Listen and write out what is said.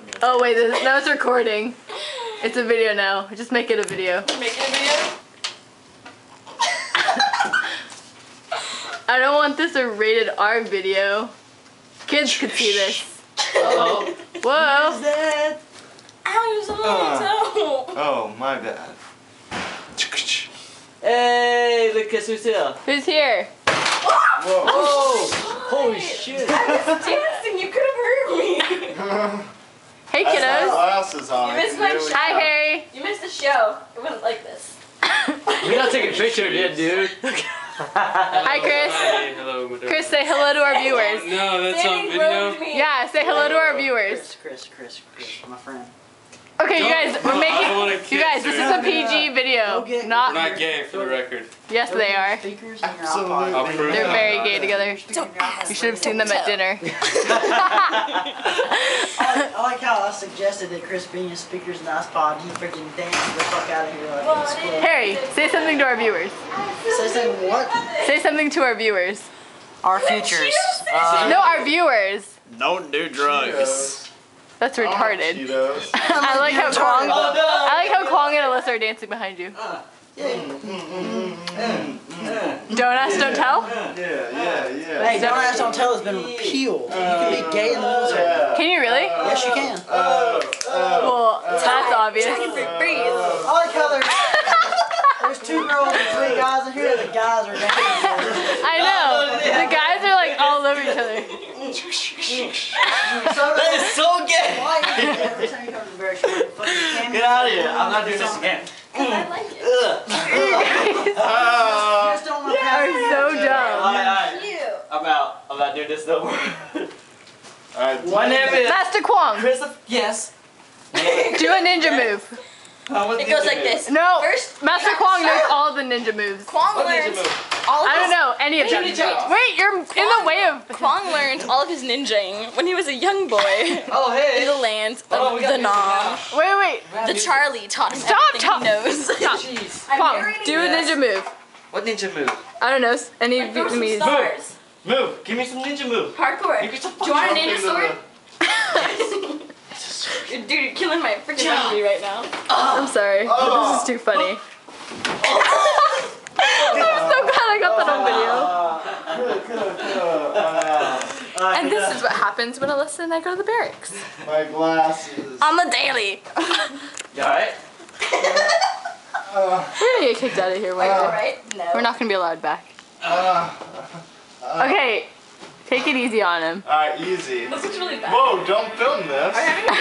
Oh wait, no, it's recording. It's a video now. Just make it a video. Make it a video? I don't want this a rated R video. Kids could see this. Uh-oh. Whoa. What is that? Ow, you're so toe. Oh, my bad. Hey, look, guess who's here? Who's here? Whoa. Oh, holy shit. I was dancing, you could have heard me. Hey That's my kiddos. glasses on. You I missed can my really- Hi Harry. You missed the show. It wasn't like this. We're not taking a picture yet, dude. Hi Chris. Hi, hello, Madonna. Chris, say hello to our viewers. No, that's on Danny video. groomed me. Yeah, say hello to our viewers. Chris, my friend. Okay, you guys, we're I don't making. wanna You kiss guys, this her. is a PG video. Go get- We're Not. not gay, for the record. Yes, they are. Speakers and your Absolutely. iPod. I'll prove They're that. very gay together. Don't ask. You should have seen them at dinner. I like how I suggested that Chris bring his speakers and iPod. He freaking danced the fuck out of here like Well, a squirrel. Harry, say something to our viewers. Say something what? Say something to our viewers. Our futures. No, our viewers. Don't do drugs. That's retarded. Cheetos. I like how Kwong. I like how Kwong and Alyssa are dancing behind you. Don't ask, don't tell. Yeah. Hey, don't ask, don't tell has been repealed. You can be gay in the military. Can you really? Yes, you can. Well, that's obvious. Breathe. I like how there's two girls and three guys in here. The guys are dancing. I know. The guys are like all over each other. That is so gay. Why every time you come to the very short, fucking camera. Get out of here. I'm not doing this again. I like it. You just don't want to Are so dumb. Alright, Cute. I'm out. I'm not doing this no more. Alright, My name is Master Kwong, Christopher. Yes. do a ninja move. It goes like this. No, First, Master Kwong knows all the ninja moves. Kwong What learns ninja move? all of I don't his know any of them. Ninja jump. Wait, you're in the way of. Kwong learned all of his ninjaing when he was a young boy Oh, hey. in the lands Oh, of we got the music Nam. Wait. The Charlie taught him Stop everything talking. he knows. Jeez. Kwong, do a ninja move. What ninja move? I don't know. Any Like, throw some Vietnamese. stars. Move. Give me some ninja move. Hardcore. You get some Do you want a fucking ninja sword? Dude, you're killing my freaking memory right now. I'm sorry, but this is too funny. I'm so glad I got that on video. And this is what happens when Alyssa and I go to the barracks. My glasses. On the daily. You alright? We're gonna get kicked out of here, Are you Wayne. alright? No. We're not gonna be allowed back. Okay, take it easy on him. Alright, easy. This looks really bad. Whoa, don't film this. Are you having